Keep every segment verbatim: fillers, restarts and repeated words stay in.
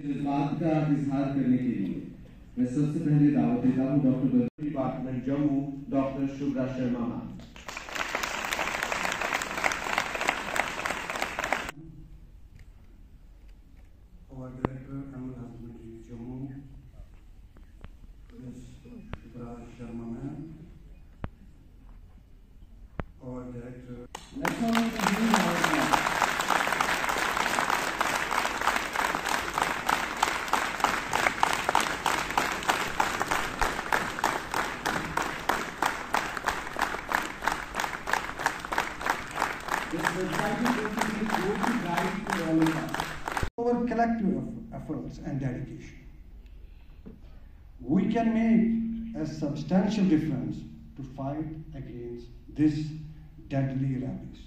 जज्बात का इजहार करने के लिए मैं सबसे पहले दावत देता हूँ doctor department Jammu doctor Shubhra Sharma. और director animal husbandry Jammu miss Shubhra Sharma ma'am और director Our collective efforts and dedication, we can make a substantial difference to fight against this deadly rabies.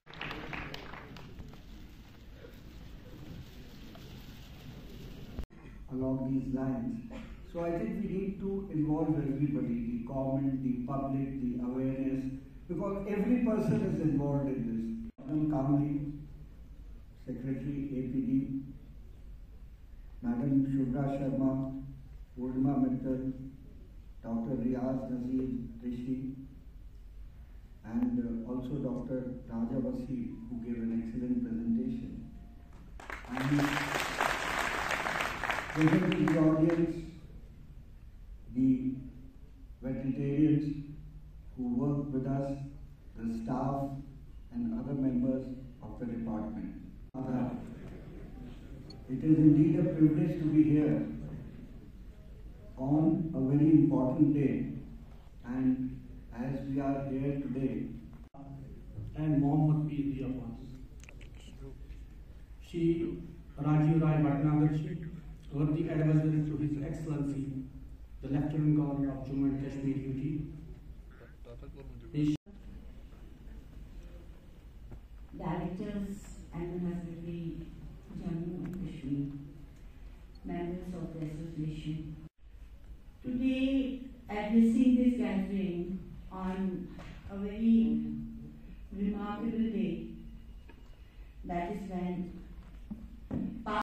Along these lines, so I think we need to involve everybody, the government, the public, the awareness, because every person is involved in this. Shabnam Kamili, Secretary A P D, Madam Shubra Sharma, Purnima Mittal, Doctor Rajeev Rai, and uh, also Doctor Rajeev Rai, who gave an excellent presentation. And present in the audience, the veterinarians who work with us, the staff and other members of the department. It is indeed a privilege to be here on a very important day, and as we are here today, and Mohammed P. Diapaz. She, Rajeev Rai Bhatnagar, worthy advisor to His Excellency, the Lieutenant Governor of Jammu and Kashmir U T. Directors, Animal Husbandry Jammu and Kashmir, members of the association. Today, addressing this gathering on a very remarkable day, that is when